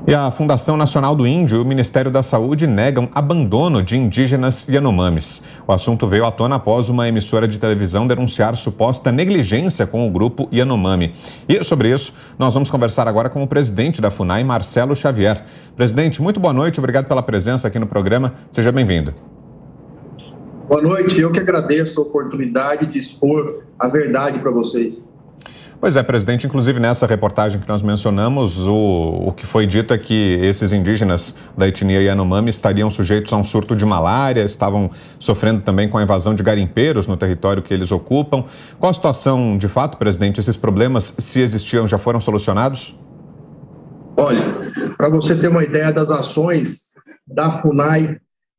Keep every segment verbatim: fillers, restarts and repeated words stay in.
E a Fundação Nacional do Índio e o Ministério da Saúde negam abandono de indígenas Yanomamis. O assunto veio à tona após uma emissora de televisão denunciar suposta negligência com o grupo Yanomami. E sobre isso, nós vamos conversar agora com o presidente da FUNAI, Marcelo Xavier. Presidente, muito boa noite, obrigado pela presença aqui no programa. Seja bem-vindo. Boa noite, eu que agradeço a oportunidade de expor a verdade para vocês. Pois é, presidente, inclusive nessa reportagem que nós mencionamos, o, o que foi dito é que esses indígenas da etnia Yanomami estariam sujeitos a um surto de malária, estavam sofrendo também com a invasão de garimpeiros no território que eles ocupam. Qual a situação de fato, presidente? Esses problemas, se existiam, já foram solucionados? Olha, para você ter uma ideia das ações da FUNAI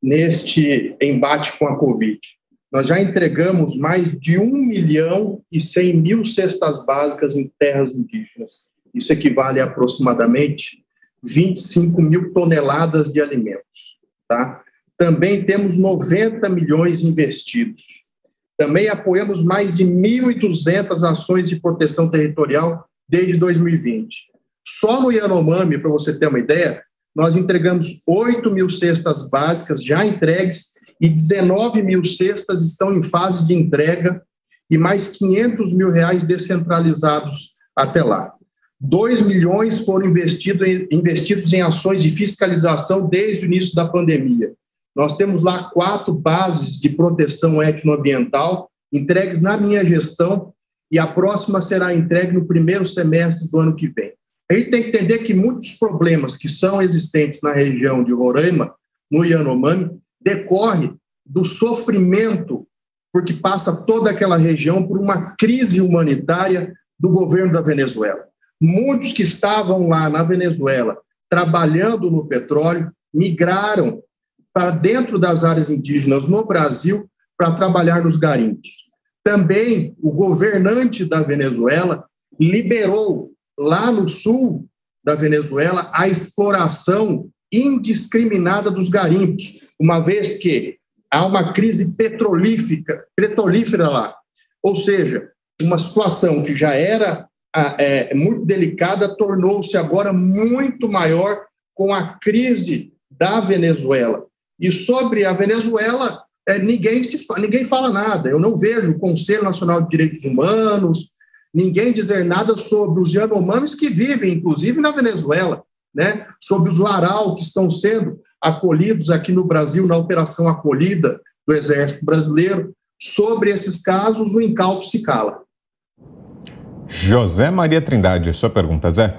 neste embate com a Covid, nós já entregamos mais de um milhão e cem mil cestas básicas em terras indígenas. Isso equivale a aproximadamente vinte e cinco mil toneladas de alimentos. Tá? Também temos noventa milhões investidos. Também apoiamos mais de mil e duzentas ações de proteção territorial desde dois mil e vinte. Só no Yanomami, para você ter uma ideia, nós entregamos oito mil cestas básicas já entregues e dezenove mil cestas estão em fase de entrega e mais quinhentos mil reais descentralizados até lá. dois milhões foram investido em, investidos em ações de fiscalização desde o início da pandemia. Nós temos lá quatro bases de proteção etnoambiental entregues na minha gestão e a próxima será entregue no primeiro semestre do ano que vem. A gente tem que entender que muitos problemas que são existentes na região de Roraima, no Yanomami, decorre do sofrimento, porque passa toda aquela região por uma crise humanitária do governo da Venezuela. Muitos que estavam lá na Venezuela trabalhando no petróleo migraram para dentro das áreas indígenas no Brasil para trabalhar nos garimpos. Também o governante da Venezuela liberou lá no sul da Venezuela a exploração indiscriminada dos garimpos, uma vez que há uma crise petrolífera, petrolífera lá. Ou seja, uma situação que já era é, muito delicada tornou-se agora muito maior com a crise da Venezuela. E sobre a Venezuela, é, ninguém, se, ninguém fala nada. Eu não vejo o Conselho Nacional de Direitos Humanos, ninguém dizer nada sobre os Yanomamis que vivem, inclusive, na Venezuela, né? Sobre os Laral que estão sendo acolhidos aqui no Brasil na Operação Acolhida do Exército Brasileiro. Sobre esses casos, o incauto se cala. José Maria Trindade, sua pergunta, Zé.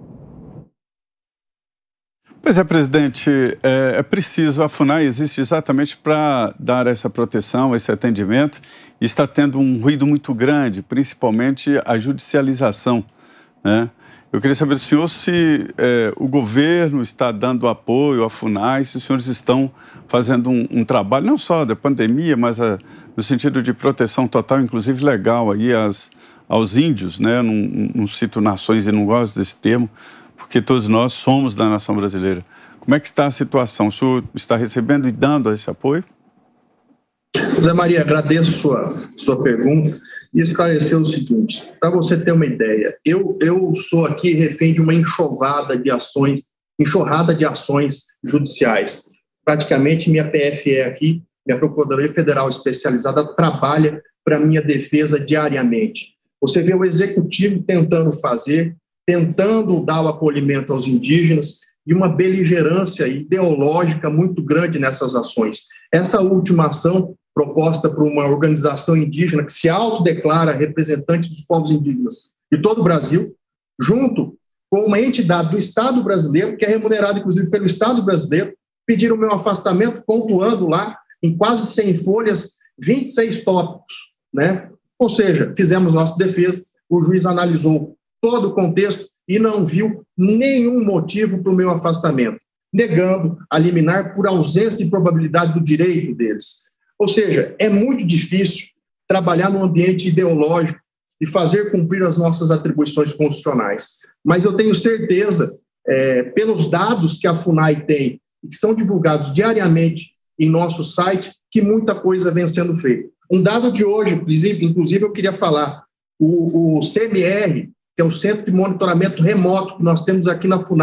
Pois é, presidente, é, é preciso, a FUNAI existe exatamente para dar essa proteção, esse atendimento, e está tendo um ruído muito grande, principalmente a judicialização, né? Eu queria saber do senhor se é, o governo está dando apoio à FUNAI, se os senhores estão fazendo um, um trabalho, não só da pandemia, mas a, no sentido de proteção total, inclusive legal, aí as, aos índios, né? Não, não cito nações e não gosto desse termo, porque todos nós somos da nação brasileira. Como é que está a situação? O senhor está recebendo e dando esse apoio? José Maria, agradeço sua, sua pergunta e esclarecer o seguinte, para você ter uma ideia, eu, eu sou aqui refém de uma enxurrada de ações, enxurrada de ações judiciais. Praticamente minha P F E aqui, minha Procuradoria Federal Especializada, trabalha para minha defesa diariamente. Você vê o Executivo tentando fazer, tentando dar o acolhimento aos indígenas e uma beligerância ideológica muito grande nessas ações. Essa última ação, proposta por uma organização indígena que se autodeclara representante dos povos indígenas de todo o Brasil, junto com uma entidade do Estado brasileiro, que é remunerada, inclusive, pelo Estado brasileiro, pediram o meu afastamento, pontuando lá, em quase cem folhas, vinte e seis tópicos, né? Ou seja, fizemos nossa defesa, o juiz analisou todo o contexto e não viu nenhum motivo para o meu afastamento, negando a liminar por ausência de probabilidade do direito deles. Ou seja, é muito difícil trabalhar num ambiente ideológico e fazer cumprir as nossas atribuições constitucionais. Mas eu tenho certeza, é, pelos dados que a FUNAI tem e que são divulgados diariamente em nosso site, que muita coisa vem sendo feita. Um dado de hoje, inclusive, inclusive eu queria falar, o, o C M R, que é o Centro de Monitoramento Remoto que nós temos aqui na FUNAI,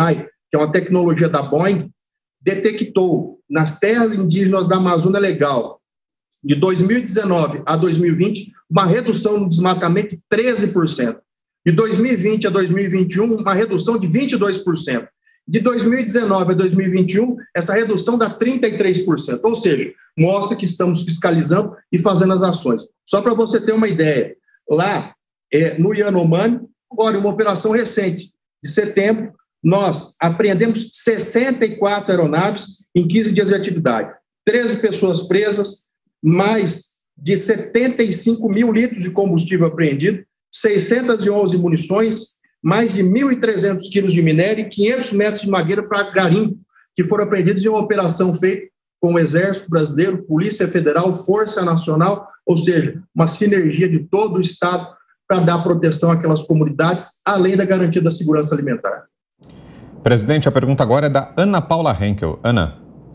que é uma tecnologia da Boeing, detectou nas terras indígenas da Amazônia Legal, de dois mil e dezenove a dois mil e vinte, uma redução no desmatamento de treze por cento. De dois mil e vinte a dois mil e vinte e um, uma redução de vinte e dois por cento. De dois mil e dezenove a dois mil e vinte e um, essa redução dá trinta e três por cento. Ou seja, mostra que estamos fiscalizando e fazendo as ações. Só para você ter uma ideia, lá é, no Yanomami, agora uma operação recente, de setembro, nós apreendemos sessenta e quatro aeronaves em quinze dias de atividade. treze pessoas presas, mais de setenta e cinco mil litros de combustível apreendido, seiscentas e onze munições, mais de mil e trezentos quilos de minério e quinhentos metros de madeira para garimpo, que foram apreendidos em uma operação feita com o Exército Brasileiro, Polícia Federal, Força Nacional, ou seja, uma sinergia de todo o Estado para dar proteção àquelas comunidades, além da garantia da segurança alimentar. Presidente, a pergunta agora é da Ana Paula Henkel. Ana.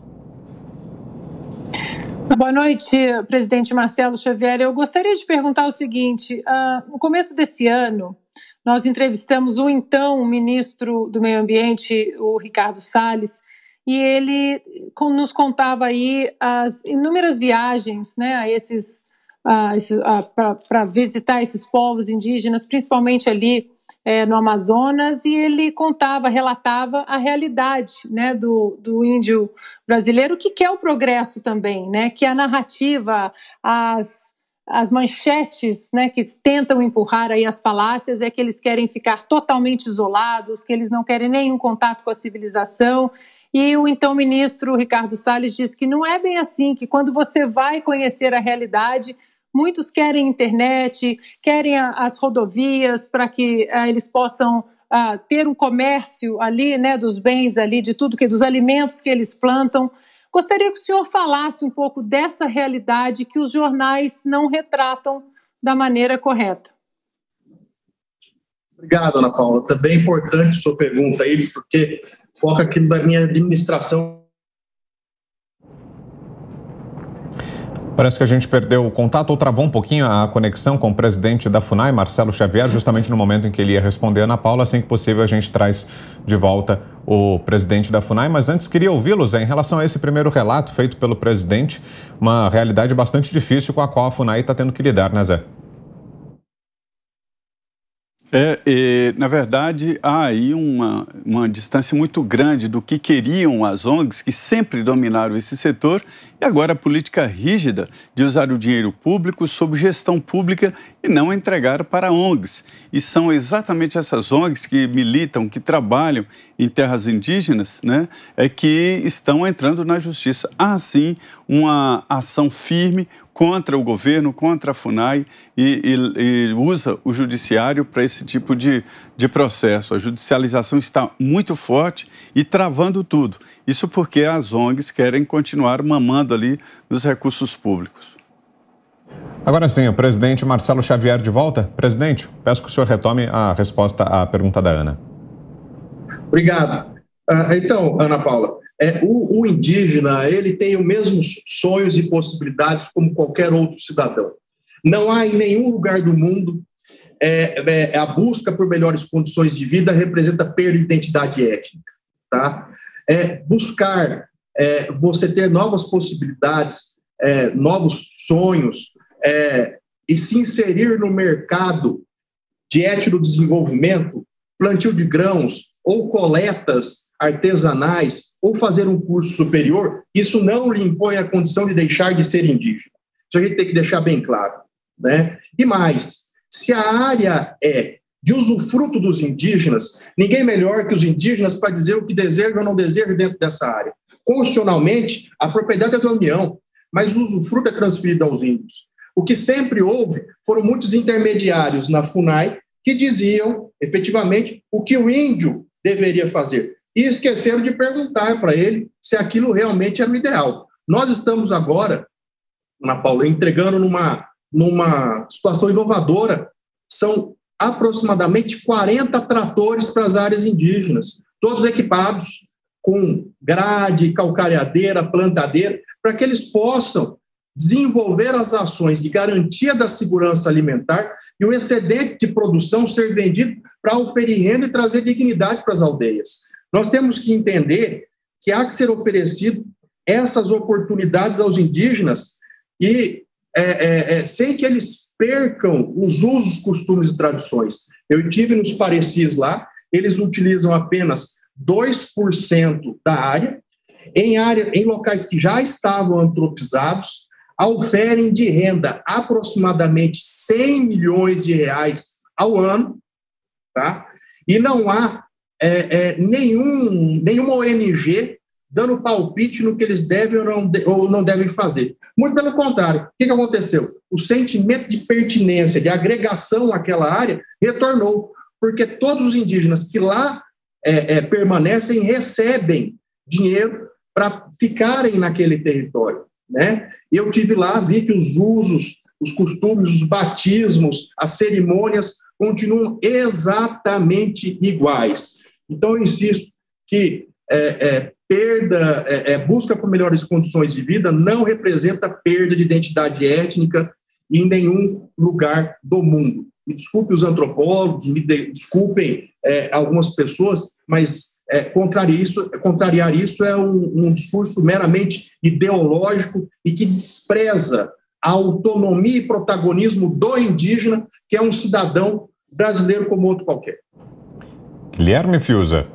Boa noite, presidente Marcelo Xavier. Eu gostaria de perguntar o seguinte, uh, no começo desse ano, nós entrevistamos o então ministro do Meio Ambiente, o Ricardo Salles, e ele nos contava aí as inúmeras viagens, né, a esses, uh, uh, para visitar esses povos indígenas, principalmente ali É, no Amazonas, e ele contava, relatava a realidade, né, do, do índio brasileiro, que quer o progresso também, né, que a narrativa, as, as manchetes, né, que tentam empurrar aí as falácias é que eles querem ficar totalmente isolados, que eles não querem nenhum contato com a civilização. E o então ministro Ricardo Salles diz que não é bem assim, que quando você vai conhecer a realidade, muitos querem internet, querem a, as rodovias para que uh, eles possam uh, ter um comércio ali, né, dos bens ali, de tudo, que dos alimentos que eles plantam. Gostaria que o senhor falasse um pouco dessa realidade que os jornais não retratam da maneira correta. Obrigado, Ana Paula. Também é importante sua pergunta aí, porque foca aqui na minha administração. Parece que a gente perdeu o contato ou travou um pouquinho a conexão com o presidente da FUNAI, Marcelo Xavier, justamente no momento em que ele ia responder a Ana Paula. Assim que possível, a gente traz de volta o presidente da FUNAI. Mas antes, queria ouvi-los em relação a esse primeiro relato feito pelo presidente, uma realidade bastante difícil com a qual a FUNAI está tendo que lidar, né, Zé? É, e, na verdade, há aí uma, uma distância muito grande do que queriam as O N Gs, que sempre dominaram esse setor, e agora a política rígida de usar o dinheiro público sob gestão pública e não entregar para O N Gs. E são exatamente essas O N Gs que militam, que trabalham em terras indígenas, né, é que estão entrando na justiça. Há, sim, uma ação firme contra o governo, contra a FUNAI, e, e, e usa o judiciário para esse tipo de, de processo. A judicialização está muito forte e travando tudo. Isso porque as O N Gs querem continuar mamando ali nos recursos públicos. Agora sim, o presidente Marcelo Xavier de volta. Presidente, peço que o senhor retome a resposta à pergunta da Ana. Obrigado. Uh, então, Ana Paula, É, o, o indígena, ele tem os mesmos sonhos e possibilidades como qualquer outro cidadão. Não há em nenhum lugar do mundo é, é, a busca por melhores condições de vida representa perda de identidade étnica. Tá? É, buscar é, você ter novas possibilidades, é, novos sonhos é, e se inserir no mercado de etnodesenvolvimento, plantio de grãos ou coletas artesanais, ou fazer um curso superior, isso não lhe impõe a condição de deixar de ser indígena. Isso a gente tem que deixar bem claro, né? E mais, se a área é de usufruto dos indígenas, ninguém melhor que os indígenas para dizer o que desejam ou não desejam dentro dessa área. Constitucionalmente, a propriedade é da União, mas o usufruto é transferido aos índios. O que sempre houve foram muitos intermediários na FUNAI que diziam, efetivamente, o que o índio deveria fazer. E esqueceram de perguntar para ele se aquilo realmente era o ideal. Nós estamos agora, Ana Paula, entregando numa, numa situação inovadora, são aproximadamente quarenta tratores para as áreas indígenas, todos equipados com grade, calcareadeira, plantadeira, para que eles possam desenvolver as ações de garantia da segurança alimentar e o excedente de produção ser vendido para oferir renda e trazer dignidade para as aldeias. Nós temos que entender que há que ser oferecido essas oportunidades aos indígenas e é, é, é, sem que eles percam os usos, costumes e tradições. Eu estive nos Parecis lá, eles utilizam apenas dois por cento da área, em, área, em locais que já estavam antropizados, auferem de renda aproximadamente cem milhões de reais ao ano, tá? E não há é, é, nenhum, nenhuma O N G dando palpite no que eles devem ou não, ou não devem fazer. Muito pelo contrário. O que, que aconteceu? O sentimento de pertinência, de agregação àquela área, retornou, porque todos os indígenas que lá é, é, permanecem recebem dinheiro para ficarem naquele território, né? Eu tive lá, vi que os usos, os costumes, os batismos, as cerimônias continuam exatamente iguais. Então, eu insisto que é, é, perda, é, é, busca por melhores condições de vida não representa perda de identidade étnica em nenhum lugar do mundo. Me desculpe os antropólogos, me de, desculpem é, algumas pessoas, mas é, contrariar, isso, contrariar isso é um, um discurso meramente ideológico e que despreza a autonomia e protagonismo do indígena, que é um cidadão brasileiro como outro qualquer. Guilherme Fiuza.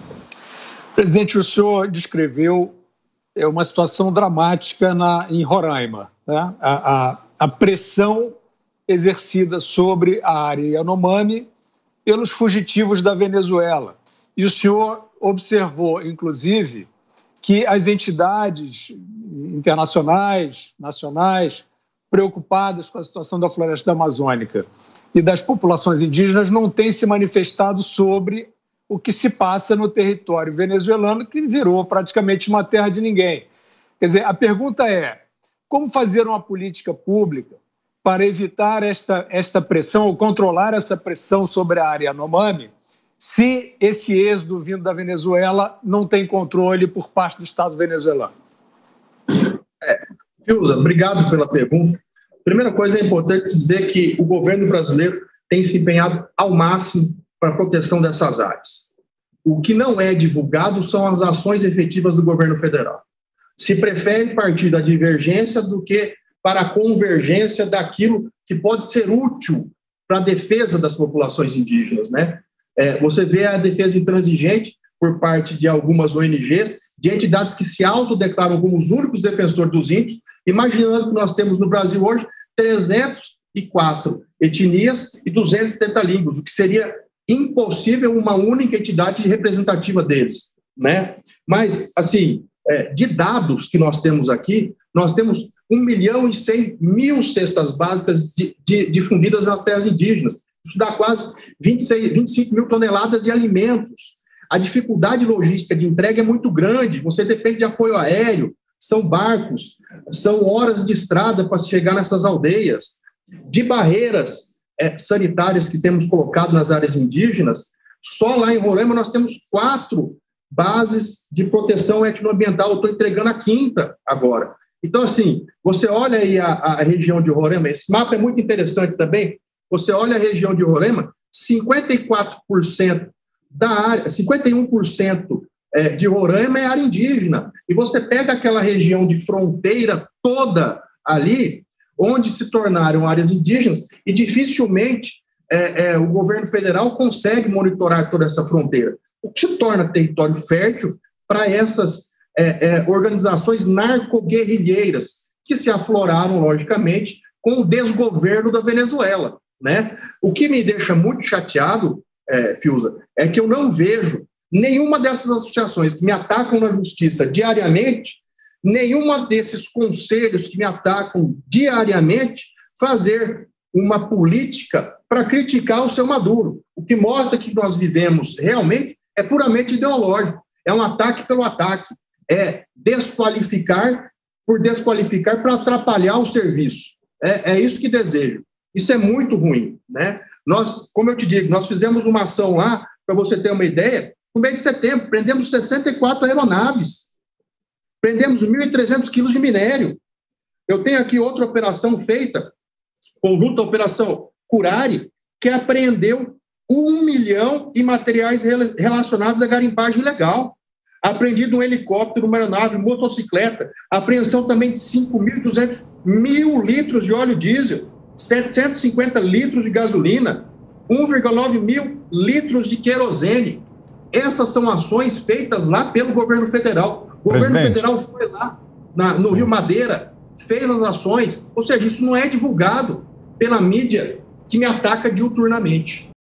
Presidente, o senhor descreveu uma situação dramática na, em Roraima, né? a, a, a pressão exercida sobre a área Yanomami pelos fugitivos da Venezuela. E o senhor observou, inclusive, que as entidades internacionais, nacionais, preocupadas com a situação da floresta amazônica e das populações indígenas não têm se manifestado sobre o que se passa no território venezuelano, que virou praticamente uma terra de ninguém. Quer dizer, a pergunta é, como fazer uma política pública para evitar esta, esta pressão, ou controlar essa pressão sobre a área Yanomami, se esse êxodo vindo da Venezuela não tem controle por parte do Estado venezuelano? É, Fiuza, obrigado pela pergunta. Primeira coisa, é importante dizer que o governo brasileiro tem se empenhado ao máximo para a proteção dessas áreas. O que não é divulgado são as ações efetivas do governo federal. Se prefere partir da divergência do que para a convergência daquilo que pode ser útil para a defesa das populações indígenas, né? É, você vê a defesa intransigente por parte de algumas O N Gs, de entidades que se autodeclaram como os únicos defensores dos índios, imaginando que nós temos no Brasil hoje trezentas e quatro etnias e duzentas e setenta línguas, o que seria impossível uma única entidade representativa deles, né? Mas, assim, é, de dados que nós temos aqui, nós temos um milhão e cem mil cestas básicas de, de, difundidas nas terras indígenas. Isso dá quase vinte e seis, vinte e cinco mil toneladas de alimentos. A dificuldade logística de entrega é muito grande, você depende de apoio aéreo, são barcos, são horas de estrada para chegar nessas aldeias, de barreiras é, sanitárias que temos colocado nas áreas indígenas. Só lá em Roraima nós temos quatro bases de proteção etnoambiental, eu estou entregando a quinta agora. Então, assim, você olha aí a, a região de Roraima, esse mapa é muito interessante também, você olha a região de Roraima, cinquenta e quatro por cento da área, cinquenta e um por cento de Roraima é área indígena, e você pega aquela região de fronteira toda ali, onde se tornaram áreas indígenas, e dificilmente é, é, o governo federal consegue monitorar toda essa fronteira, o que se torna território fértil para essas é, é, organizações narcoguerrilheiras, que se afloraram, logicamente, com o desgoverno da Venezuela, né? O que me deixa muito chateado, é, Fiuza, é que eu não vejo nenhuma dessas associações que me atacam na justiça diariamente, nenhuma desses conselhos que me atacam diariamente fazer uma política para criticar o seu Maduro. O que mostra que nós vivemos realmente é puramente ideológico, é um ataque pelo ataque, é desqualificar por desqualificar para atrapalhar o serviço. É, é isso que desejo. Isso é muito ruim, né? Nós, como eu te digo, nós fizemos uma ação lá, para você ter uma ideia, no mês de setembro, prendemos sessenta e quatro aeronaves, prendemos mil e trezentos quilos de minério. Eu tenho aqui outra operação feita, conjunto à Operação Curari, que apreendeu Um milhão em materiais relacionados à garimpagem ilegal. Apreendido um helicóptero, uma aeronave, motocicleta. Apreensão também de cinco mil e duzentos mil litros de óleo diesel, setecentos e cinquenta litros de gasolina, um vírgula nove mil litros de querosene. Essas são ações feitas lá pelo governo federal. O governo Presidente. federal foi lá na, no Rio Madeira, fez as ações, ou seja, isso não é divulgado pela mídia que me ataca diuturnamente.